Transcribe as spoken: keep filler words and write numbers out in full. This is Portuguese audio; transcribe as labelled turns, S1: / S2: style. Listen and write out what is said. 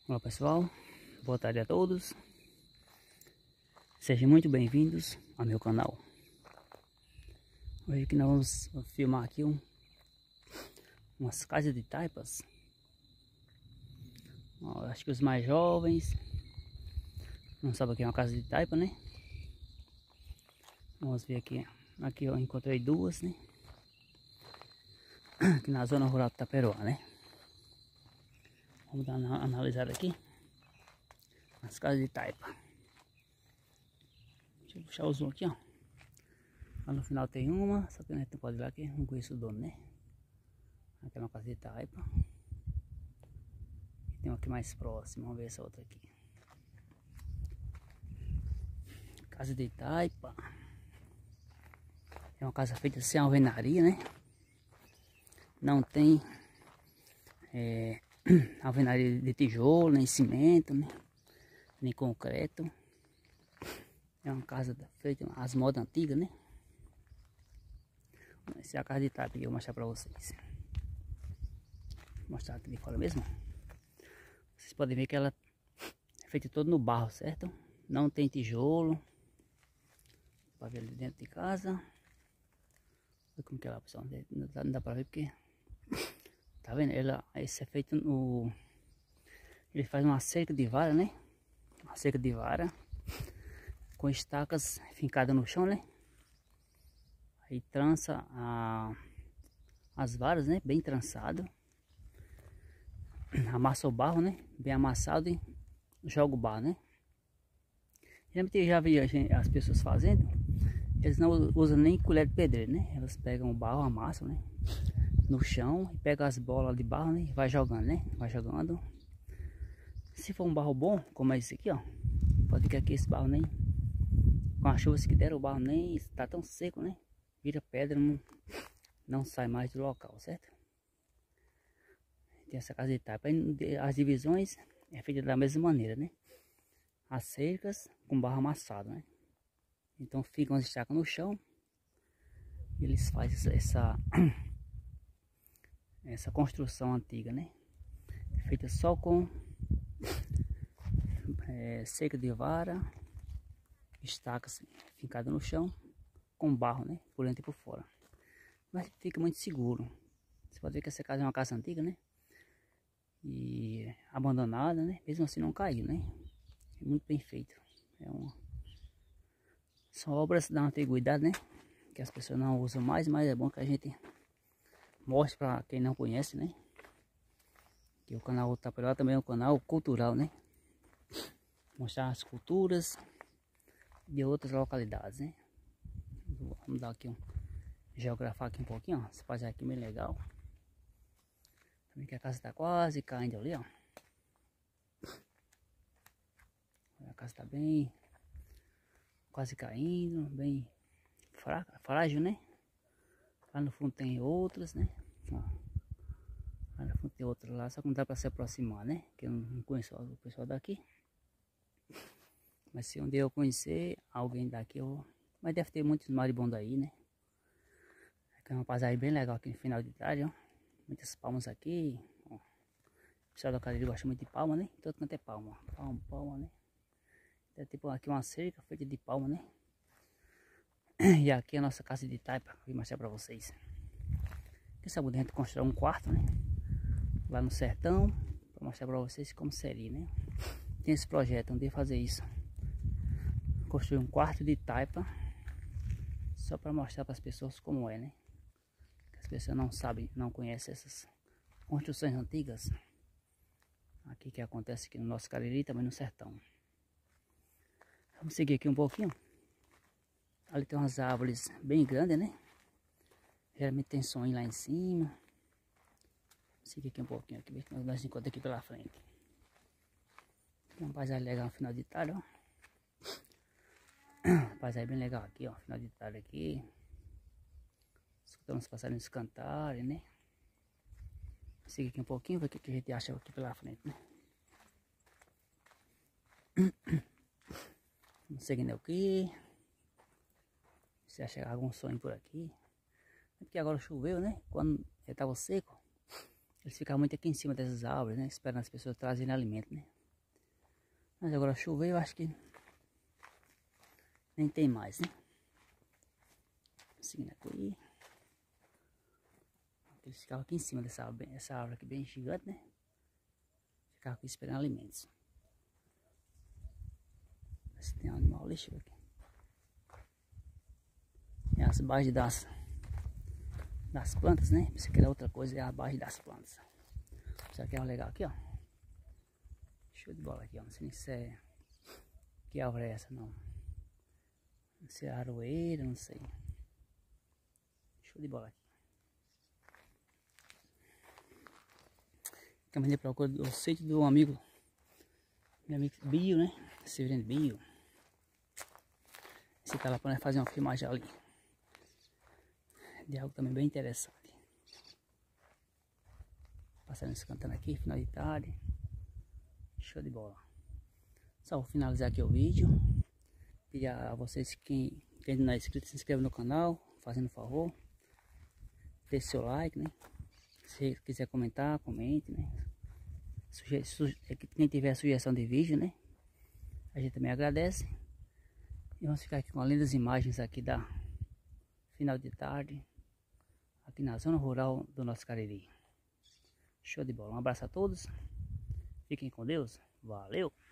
S1: Olá pessoal, boa tarde a todos. Sejam muito bem-vindos ao meu canal. Hoje que nós vamos filmar aqui um, umas casas de taipas. Ó, acho que os mais jovens não sabem o que é uma casa de taipa, né? Vamos ver aqui. Aqui eu encontrei duas, né? Aqui na zona rural de Taperoá, né? Vamos dar uma analisada aqui. As casas de taipa. Deixa eu puxar o zoom aqui, ó. Lá no final tem uma, só que a gente não pode ir lá que não conheço o dono, né? Aqui é uma casa de taipa. E tem uma aqui mais próxima, vamos ver essa outra aqui. Casa de taipa. É uma casa feita sem alvenaria, né? Não tem é, alvenaria de tijolo, nem cimento, né? Nem concreto. É uma casa feita as modas antigas, né? Essa é a casa de taipa que eu vou mostrar pra vocês. Vou mostrar aqui de fora mesmo. Vocês podem ver que ela é feita toda no barro, certo? Não tem tijolo. Para ver ali dentro de casa. Olha como que é lá, pessoal. Não dá, não dá pra ver porque... Tá vendo? Ela, esse é feito no... Ele faz uma cerca de vara, né? Uma cerca de vara. Com estacas fincadas no chão, né? Aí trança a, as varas, né? Bem trançado. Amassa o barro, né? Bem amassado e joga o barro, né? Geralmente eu já vi as pessoas fazendo. Eles não usam nem colher de pedreiro, né? Elas pegam o barro, amassam, né? No chão e pegam as bolas de barro, né? E vai jogando, né? Vai jogando. Se for um barro bom, como é esse aqui, ó. Pode que aqui esse barro nem... Com as chuvas que deram, o barro nem está tão seco, né? Vira pedra, não, não sai mais do local, certo? Tem essa casa de taipa. As divisões é feita da mesma maneira, né? As cercas com barro amassado, né? Então ficam as estacas no chão. E eles fazem essa, essa, essa construção antiga, né? Feita só com é, cerca de vara, estacas fincadas no chão, com barro, né? Por dentro e por fora. Mas fica muito seguro. Você pode ver que essa casa é uma casa antiga, né? E abandonada, né? Mesmo assim não caiu, né? É muito bem feito. É uma... São obras da antiguidade, né? Que as pessoas não usam mais, mas é bom que a gente mostre para quem não conhece, né? Que o canal Taperoá também é um canal cultural, né? Mostrar as culturas de outras localidades, né? Vamos dar aqui um geografar aqui um pouquinho, ó. Essa página aqui bem legal. Também que a casa está quase caindo ali, ó. A casa está bem quase caindo, bem fraca, frágil, né? Lá no fundo tem outras, né? Ó. Lá no fundo tem outras lá, só que não dá para se aproximar, né? Que eu não conheço o pessoal daqui. Mas se um dia eu conhecer alguém daqui, eu... Mas deve ter muitos maribondos aí, né? Aqui é uma paisagem bem legal aqui no final de tarde, ó. Muitas palmas aqui, ó. O pessoal da cadeira gosta muito de palma, né? Todo canto é palma, ó. Palma, palma, né? Tem tipo aqui uma cerca feita de palma, né? E aqui é a nossa casa de taipa, vou mostrar pra vocês. Quem sabe a gente constrói um quarto, né? Lá no sertão, pra mostrar pra vocês como seria, né? Tem esse projeto, um dia fazer isso. Construir um quarto de taipa. Só pra mostrar para as pessoas como é, né? Que as pessoas não sabem, não conhecem essas construções antigas. Aqui que acontece aqui no nosso Cariri, também no sertão. Vamos seguir aqui um pouquinho. Ali tem umas árvores bem grandes, né? Geralmente tem sonho lá em cima. Vamos seguir aqui um pouquinho, aqui, ver que nós encontramos aqui pela frente. Tem uma paisagem legal no final de tarde, ó. Paisagem bem legal aqui, ó. Final de tarde aqui. Escutando os passarinhos cantarem, né? Vamos seguir aqui um pouquinho, ver o que a gente acha aqui pela frente, né? Vamos seguindo aqui. Se achar algum sonho por aqui. Porque agora choveu, né? Quando estava seco, eles ficavam muito aqui em cima dessas árvores, né? Esperando as pessoas trazerem alimento, né? Mas agora choveu, eu acho que nem tem mais, né? Seguindo aqui. Eles ficavam aqui em cima dessa árvore, essa árvore aqui bem gigante, né? Ficavam aqui esperando alimentos. Se tem um animal, deixa eu ver aqui. É as bases das, das plantas, né? Se quer outra coisa, é a base das plantas. Isso aqui é legal aqui, ó. Show de bola aqui, ó. Não sei nem se é... Que árvore é essa, não. Não sei, aroeira, não sei. Show de bola aqui. Também de procura do sítio do amigo. Meu amigo Bio, né? Severino Bio. Esse cara lá para fazer uma filmagem ali. De algo também bem interessante. Passando esse cantando aqui, final de tarde. Show de bola. Só vou finalizar aqui o vídeo. Pedir a vocês que quem não é inscrito, se inscreva no canal, fazendo favor. Deixe seu like, né? Se quiser comentar, comente, né? Suge suge quem tiver sugestão de vídeo, né? A gente também agradece. E vamos ficar aqui com lindas imagens aqui da final de tarde. Aqui na zona rural do nosso Cariri. Show de bola. Um abraço a todos. Fiquem com Deus. Valeu!